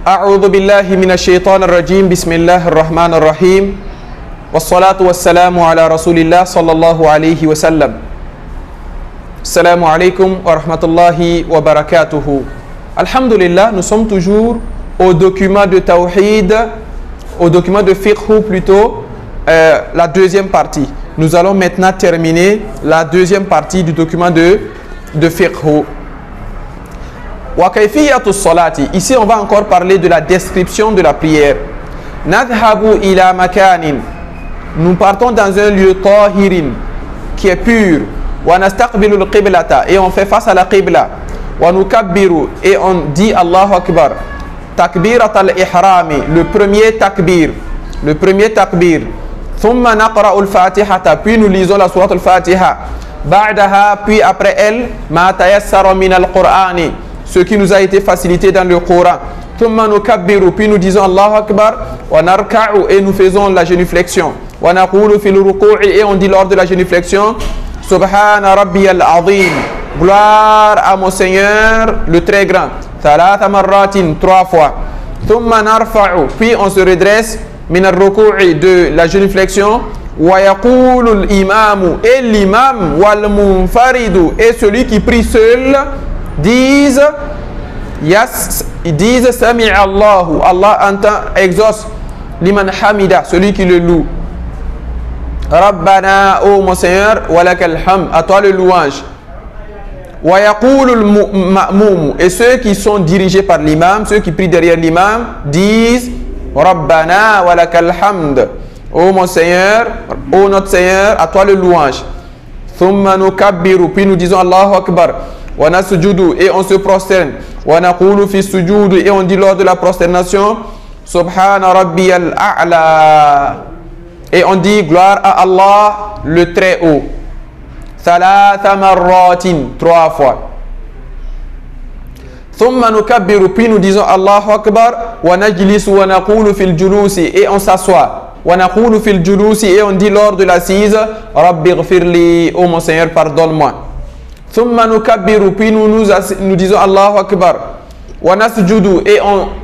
أعوذ بالله من الشيطان الرجيم بسم الله الرحمن الرحيم والصلاة والسلام على رسول الله صلى الله عليه وسلم السلام عليكم ورحمة الله وبركاته. Alhamdulillah, nous sommes toujours au document de Tawhid, au document de Fiqh plutôt, la deuxième partie. Nous allons maintenant terminer la deuxième partie du document de Fiqh. Wa kayfiyatu salati. Ici, on va encore parler de la description de la prière. Nadhabu ila makanin. Nous partons dans un lieu tahirin, qui est pur. Wa nastaqbilu al-qiblata. Et on fait face à la qibla. Wa nukabbiru. Et on dit Allahu Akbar. Takbirat al-ihrami. Le premier takbir. Le premier takbir. Thumma naqra'u al-fatihata. Puis nous lisons la sourate al-fatiha. Ba'daha. Puis après elle. Ma tayassara min al-Qur'ani. Ce qui nous a été facilité dans le Coran. Thumma nukabbiru. Puis nous disons Allahu Akbar. Wa narka'u. Et nous faisons la génuflexion. Wa naqulu fil ruku'i. Et on dit lors de la génuflexion. Subhana rabbiyal azim. Gloire à mon Seigneur le très grand. Thalatha marratin, 3 fois. Thumma narfa'u. Puis on se redresse. Min al-ruku'i, de la génuflexion. Wa yaqulu al-imamu. Et l'imam wal munfaridu. Et celui qui prie seul disent Sami Allahu. Allah entend, exauce. Liman hamida, celui qui le loue. Rabbana, ô mon Seigneur, walakal ham, à toi le louange. Wa yaqulu al-ma'mum. Et ceux qui sont dirigés par l'imam, ceux qui prient derrière l'imam, disent Rabbana walakal hamd. Ô mon Seigneur, ô notre Seigneur, à toi le louange. Thumma nukabbiru. Puis nous disons Allahu Akbar. Wa nasjudu. Et on se prosterne. Wa naqulu fi sujud. Et on dit lors de la prosternation Subhana rabbiyal a'la. Et on dit gloire à Allah le très haut. Thalatha marratin, 3 fois. Thumma nukabbiru. Puis nous disons Allahu Akbar. Wa najlisu wa naqulu fil julusi. Et on s'assoit. Wa naqulu fil julusi. Et on dit lors de l'assise Rabbi ghfirli. Oh mon Seigneur, pardonne-moi. Thumma nukabbiru. Puis nous disons Allahu Akbar. Wa nasjudu. Et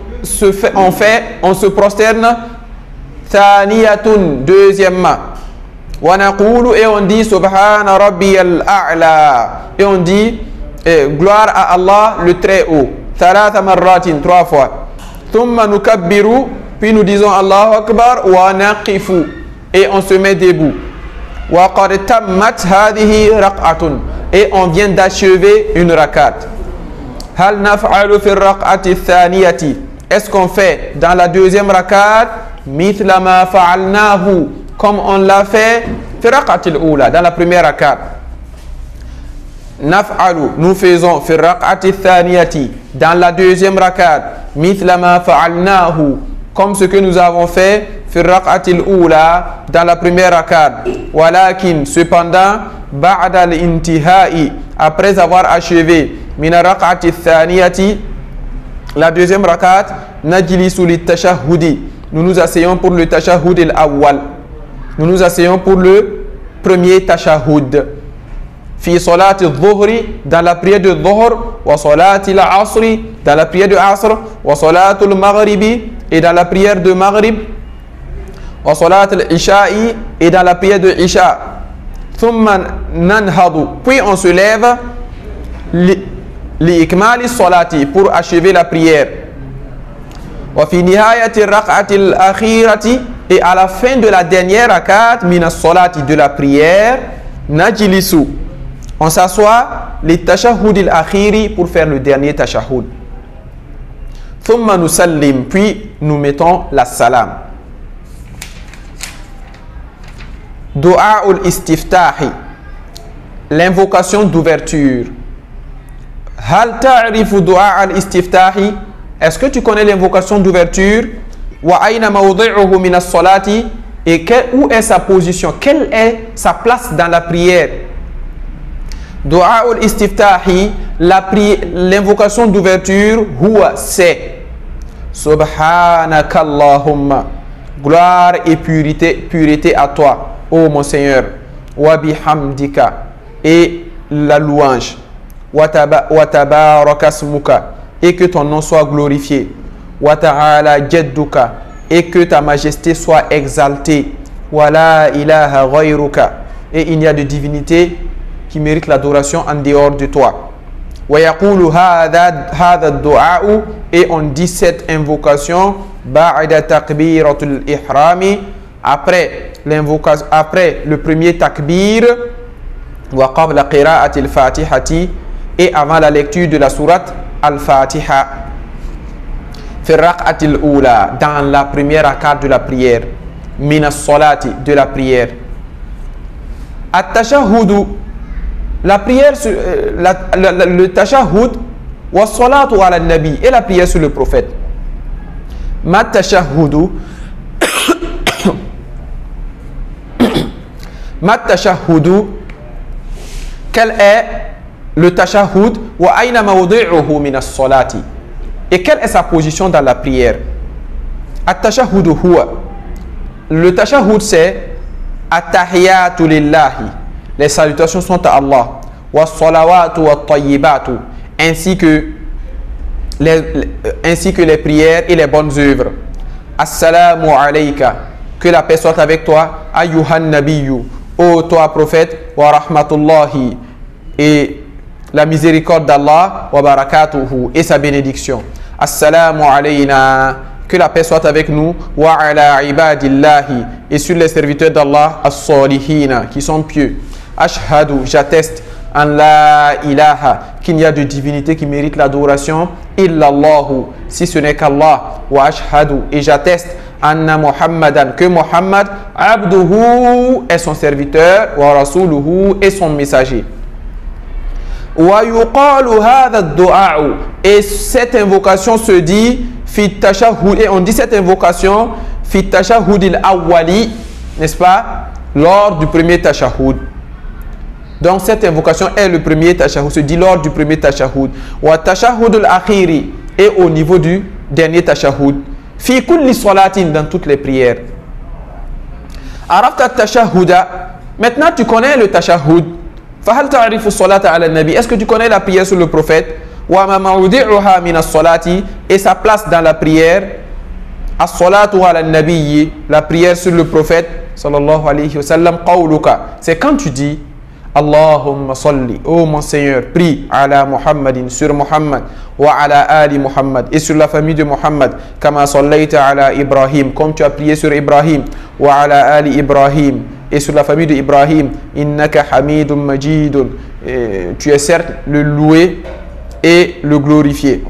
on se prosterne. Thaniyatun, deuxièmement. Wa naqulu. Et on dit Subhana rabbiyal a'la. Et on dit gloire à Allah le très haut. Thalatha marratin, 3 fois. Thumma nukabbiru. Puis nous disons Allahu Akbar. Wa naqifu. Et on se met debout. Wa qad tammat hadhihi raq'atun. Et on vient d'achever une rakat. Hal naf'alu fi raq'ati thaniyati. Est-ce qu'on fait dans la deuxième rakat mithla ma fa'alnahu, comme on l'a fait fi raq'atil ula, dans la première rakat. Naf'alu, nous faisons fi raq'ati thaniyati, dans la deuxième rakat mithla ma fa'alnahu, comme ce que nous avons fait fi raq'atil ula, dans la première rakat. Walakin, cependant, ba'da al-intihai, après avoir achevé min raq'ati thaniyati, la deuxième rakat, najlisu lit-tashahhudi. Nous nous asseyons pour le tashahhud al-awwal. Nous nous asseyons pour le premier tashahhud. Fi salati al-dhuhri, dans la prière de dhuhr, wa salati al-asri, dans la prière de asr, wa salati al-maghribi, et dans la prière de maghrib, wa salati al-isha'i, et dans la prière de isha. Thumma nanhadu. Puis on se lève li ikmali salati, pour achever la prière. Wa fi nihayati raq'ati al-akhirati, et à la fin de la dernière rakat min as-salati, de la prière, najlisu, on s'assoit li tashahhud al-akhiri, pour faire le dernier tashahhud. Thumma nusallim. Puis nous mettons la salam. Du'a al-istiftahi, l'invocation d'ouverture. Hal ta'rifu du'a al-istiftahi. Est-ce que tu connais l'invocation d'ouverture? Wa ayna mawdi'uhu min as-salati. Et où est sa position? Quelle est sa place dans la prière? Du'a al-istiftahi, l'invocation d'ouverture, huwa, c'est Subhanakallahumma, gloire et pureté à toi, ô mon Seigneur. Wa bihamdika, et la louange. Wa tabarakasmuka, et que ton nom soit glorifié. wa ta'ala jadduka, et que ta majesté soit exaltée, wa la ilaha ghayruka, et il n'y a de divinité qui mérite l'adoration en dehors de toi. Wa yaqulu hadha ad-du'a, et on dit cette invocation ba'da takbiratul ihrami, après l'invocation, après le premier takbir, wa qabla qira'ati al-fatihati, et avant la lecture de la sourate al-fatiha, fi raq'ati al-ula, dans la première rakat de la prière, min as-salati, de la prière. At-tashahhudu, la prière, le tashahhud, wa salatu ala nabi, et la prière sur le prophète. Ma tashahhudu, ma tashahhudu, quel est le tashahhud, wa ayna mawdi'uhu min as-salati, et quelle est sa position dans la prière. At-tashahhudu huwa, le tashahhud c'est at-tahiyatu lillahi, les salutations sont à Allah, wa salawatu wa tayyibatu, ainsi que les prières et les bonnes œuvres. Assalamu alayka, que la paix soit avec toi, ayyuhan nabiyyu, ô toi prophète, wa rahmatullahi, et la miséricorde d'Allah, wa barakatuhu, et sa bénédiction. Assalamu alayna, que la paix soit avec nous, wa ala ibadillahi, et sur les serviteurs d'Allah, as-salihina, qui sont pieux. Ashhadu, j'atteste, an la ilaha, qu'il n'y a de divinité qui mérite l'adoration, illallahu, si ce n'est qu'Allah, wa ashhadu, et j'atteste, anna Muhammadan, que Muhammad, abduhu, est son serviteur, wa rasuluhu, est son messager. Wa yuqalu hadha ad-du'a, et cette invocation se dit fi tashahhud, et on dit cette invocation fi tashahhud al-awwali, n'est-ce pas, lors du premier tashahhud. Donc cette invocation est le premier tashahhud, se dit lors du premier tashahhud. Wa tashahhud al-akhiri, et au niveau du dernier tashahhud. Fi kulli salatin, dans toutes les prières. Arafta at-tashahhuda, maintenant tu connais le tashahhud. Fahal ta'rifu salata ala nabi, est-ce que tu connais la prière sur le prophète? Wa ma mawdi'uha min as-salati, et sa place dans la prière. As-salatu ala nabi, la prière sur le prophète sallallahu alayhi wa sallam, qawluka, c'est quand tu dis Allahumma salli, ô mon Seigneur, prie ala Muhammadin, sur Muhammad, wa ala ali Muhammad, et sur la famille de Muhammad, kama sallayta ala Ibrahim, comme tu as prié sur Ibrahim, wa ala ali Ibrahim, et sur la famille de Ibrahim, innaka hamidun majidun, tu es certes le loué et le glorifié,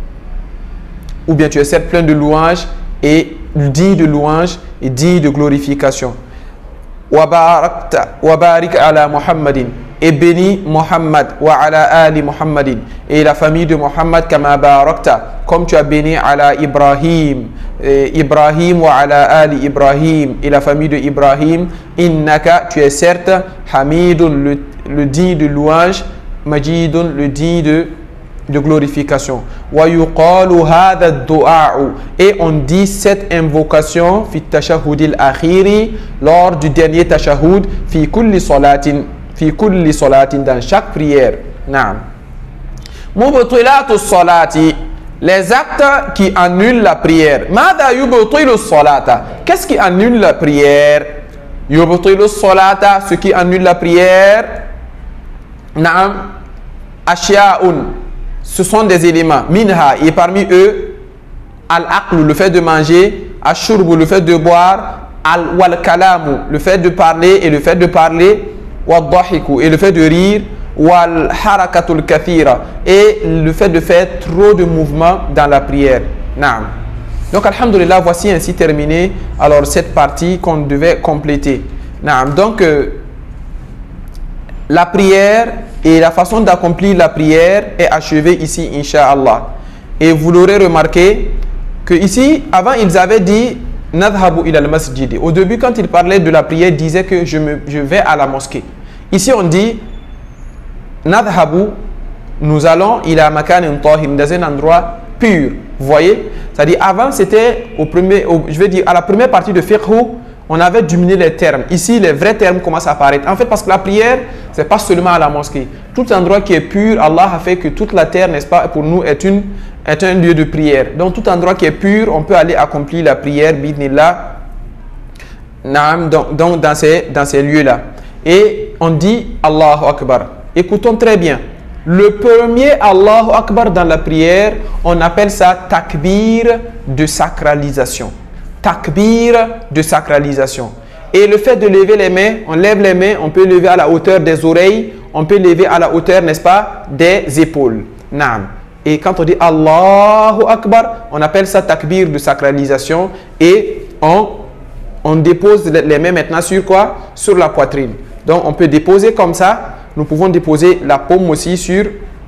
ou bien tu es certes plein de louanges et digne de louanges et digne de glorification. Wa barik ala Muhammadin, et bénis Muhammad, wa ala ali Muhammadin, et la famille de Muhammad, kama barakta, comme tu as béni ala Ibrahim, Ibrahim wa ala ali Ibrahim, et la famille de Ibrahim, innaka, tu es certes hamidun, le digne de louange, majidun, le digne de glorification. Wa yuqalu hadha ad-du'a, et on dit cette invocation fi tashahhud al-akhiri, lors du dernier tashahhud, fi kulli salatin, dans chaque prière. Naam. Mubtilatu salati, les actes qui annulent la prière. Madha yubtilu salata, qu'est-ce qui annule la prière? Yubtilu salata, ce qui annule la prière. Naam. Ashya'un, ce sont des éléments. Minha, et parmi eux, al-aqlu, le fait de manger, al-shurbu, le fait de boire, wal-kalamu, le fait de parler et le fait de parler, wal-dahiku, et le fait de rire, wal-harakatul kathira, et le fait de faire trop de mouvements dans la prière. Naam. Donc, alhamdulillah, voici ainsi terminé alors cette partie qu'on devait compléter. Naam. Donc, la prière et la façon d'accomplir la prière est achevée ici, Inch'Allah. Et vous l'aurez remarqué que ici, avant, ils avaient dit Nadhabu ila al-masjid. Au début, quand ils parlaient de la prière, ils disaient que je vais à la mosquée. Ici, on dit Nadhabu, nous allons ila makanin tahir, dans un endroit pur. Vous voyez? C'est-à-dire, avant, c'était je vais dire, à la première partie de fiqh, on avait diminué les termes. Ici, les vrais termes commencent à apparaître. En fait, parce que la prière, ce n'est pas seulement à la mosquée. Tout endroit qui est pur, Allah a fait que toute la terre, n'est-ce pas, pour nous est un lieu de prière. Donc tout endroit qui est pur, on peut aller accomplir la prière, bidnillah, donc dans ces lieux-là. Et on dit Allahu Akbar. Écoutons très bien. Le premier Allahu Akbar dans la prière, on appelle ça takbir de sacralisation. Takbir de sacralisation. Et le fait de lever les mains, on lève les mains, on peut lever à la hauteur des oreilles, on peut lever à la hauteur, n'est-ce pas, des épaules. Naam. Et quand on dit Allahu Akbar, on appelle ça takbir de sacralisation et on dépose les mains maintenant sur quoi? Sur la poitrine. Donc on peut déposer comme ça. Nous pouvons déposer la paume aussi sur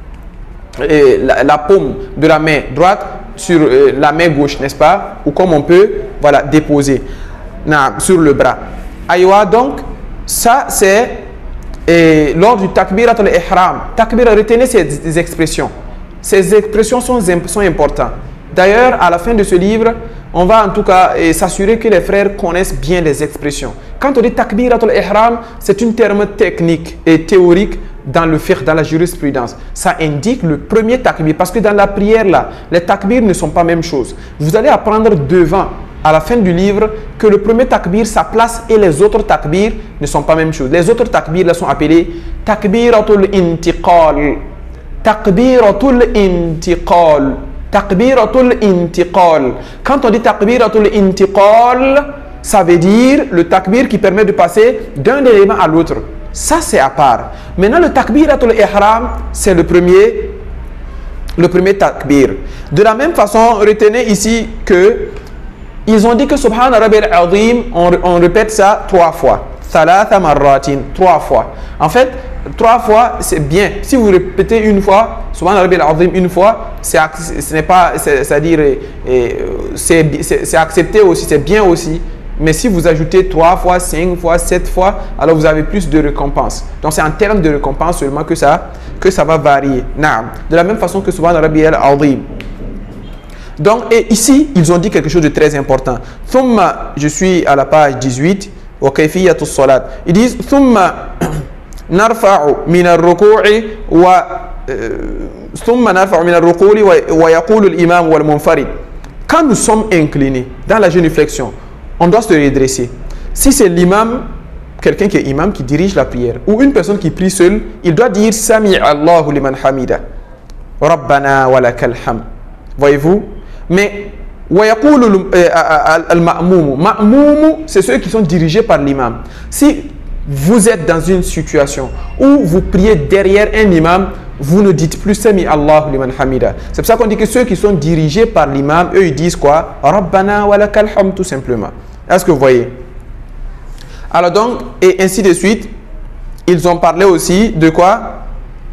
la paume de la main droite sur la main gauche, n'est-ce pas? Ou comme on peut, voilà, déposer sur le bras. Aïwa, donc, ça c'est lors du takbirat al-ihram. Takbir, retenez ces expressions. Ces expressions sont importantes. D'ailleurs, à la fin de ce livre, on va en tout cas s'assurer que les frères connaissent bien les expressions. Quand on dit takbirat al-ihram, c'est un terme technique et théorique dans le fiqh, dans la jurisprudence. Ça indique le premier takbir, parce que dans la prière là, les takbirs ne sont pas la même chose. Vous allez apprendre devant, à la fin du livre, que le premier takbir, sa place et les autres takbirs ne sont pas la même chose. Les autres takbirs là sont appelés takbiratul intiqal. Takbiratul intiqal. Takbiratul intiqal. Quand on dit takbiratul intiqal, ça veut dire le takbir qui permet de passer d'un élément à l'autre. Ça, c'est à part. Maintenant, le takbiratul ihram, c'est le premier takbir. De la même façon, retenez ici que ils ont dit que Subhana Rabbil Azim, on répète ça 3 fois. Thalatha marratin, 3 fois. En fait, 3 fois, c'est bien. Si vous répétez une fois, Subhana Rabbil Azim une fois, c'est accepté aussi, c'est bien aussi. Mais si vous ajoutez 3 fois, 5 fois, 7 fois, alors vous avez plus de récompense. Donc c'est en termes de récompense seulement que ça va varier. De la même façon que Subhana Rabbiyal Azim. Donc et ici, ils ont dit quelque chose de très important. Thumma, je suis à la page 18, wa kayfiyatus salat. Ils disent Thumma narfa'u min ar-ruku'i wa thumma narfa'u min ar-ruku'i wa yaqulu al-imam wal munfarid. Quand nous sommes inclinés dans la génuflexion, on doit se redresser. Si c'est l'imam, quelqu'un qui est imam, qui dirige la prière, ou une personne qui prie seule, il doit dire Sami Allahu liman hamida. Rabbana wa lakal ham. Voyez-vous? Mais al-ma'moum. Ma'moum, c'est ceux qui sont dirigés par l'imam. Si vous êtes dans une situation où vous priez derrière un imam, vous ne dites plus Sami Allahu liman hamida. C'est pour ça qu'on dit que ceux qui sont dirigés par l'imam, eux ils disent quoi? Rabbana wa lakal ham, tout simplement. Est-ce que vous voyez? Alors donc, et ainsi de suite, ils ont parlé aussi de quoi?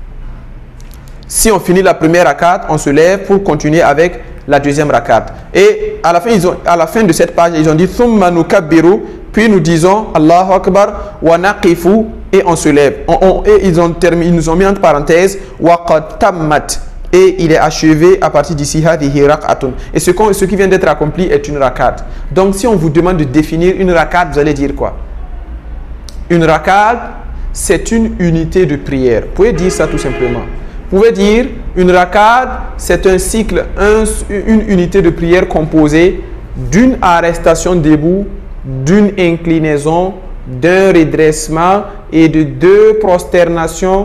Si on finit la première rakat, on se lève pour continuer avec la deuxième rakat. Et à la fin de cette page, ils ont dit Thumma nukabbiru, puis nous disons Allahu Akbar wa naqifu, et on se lève. Et ils nous ont mis entre parenthèses wa qad tammat, et il est achevé à partir d'ici hadhihi rak'atun. Et ce qui vient d'être accompli est une rakat. Donc si on vous demande de définir une rakat, vous allez dire quoi? Une rakat, c'est une unité de prière. Vous pouvez dire ça tout simplement. Vous pouvez dire une rakat, c'est un cycle, une unité de prière composée d'une arrestation debout, d'une inclinaison, d'un redressement et de 2 prosternations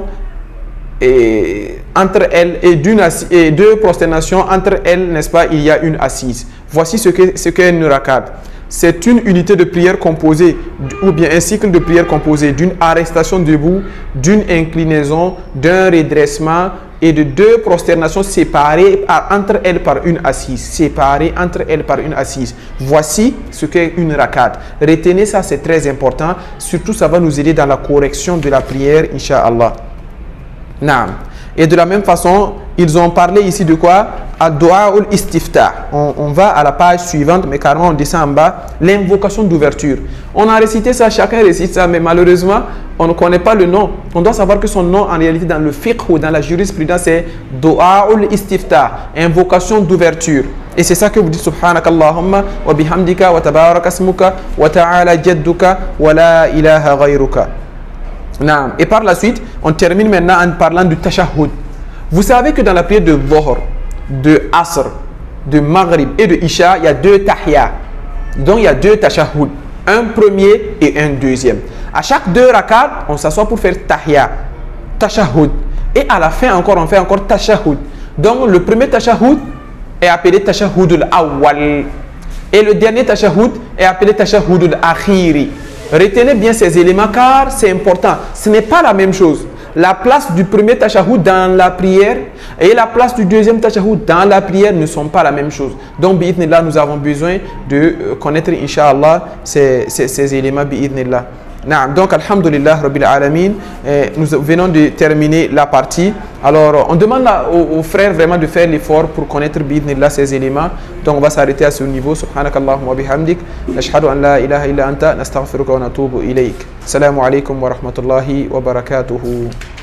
entre elles, et 2 prosternations entre elles, n'est-ce pas, il y a une assise. Voici ce qu'est une rakat. C'est une unité de prière composée, ou bien un cycle de prière composé d'une arrestation debout, d'une inclinaison, d'un redressement et de 2 prosternations séparées entre elles par une assise. Séparées entre elles par une assise. Voici ce qu'est une rakat. Retenez ça, c'est très important. Surtout, ça va nous aider dans la correction de la prière, Inch'Allah. Naam. Et de la même façon, ils ont parlé ici de quoi? Ad-du'a ul-istiftah. On va à la page suivante, mais carrément on descend en bas. L'invocation d'ouverture. On a récité ça, chacun récite ça, mais malheureusement, on ne connaît pas le nom. On doit savoir que son nom, en réalité, dans le fiqh ou dans la jurisprudence, c'est du'a ul-istiftah. Invocation d'ouverture. Et c'est ça que vous dites Subhanakallahumma wa bihamdika wa tabarak asmuka wa ta'ala jadduka wa la ilaha ghayruka. Et par la suite, on termine maintenant en parlant du tashahhud. Vous savez que dans la prière de Dhuhr, de Asr, de Maghrib et de Isha, il y a 2 tahiyya. Donc il y a 2 tashahhud. Un premier et un deuxième. À chaque 2 rakats, on s'assoit pour faire tahiyya, tashahhud. Et à la fin encore, on fait encore tashahhud. Donc le premier tashahhud est appelé tashahhud al-awwal. Et le dernier tashahhud est appelé tashahhud al-akhiri. Retenez bien ces éléments car c'est important. Ce n'est pas la même chose. La place du premier tashahhud dans la prière et la place du deuxième tashahhud dans la prière ne sont pas la même chose. Donc, bi'idhnillah, nous avons besoin de connaître, incha'Allah, ces éléments, bi'idhnillah. Donc, alhamdulillah, rabbil alamin, nous venons de terminer la partie. Alors, on demande aux frères vraiment de faire l'effort pour connaître, bi'idhnillah, ces éléments. Donc, on va s'arrêter à ce niveau. Subhanakallahumma wa bihamdik. Nashhadu an la ilaha illa anta, nastaghfiruka wa natubu ilayk. Assalamu alaikum wa rahmatullahi wa barakatuhu.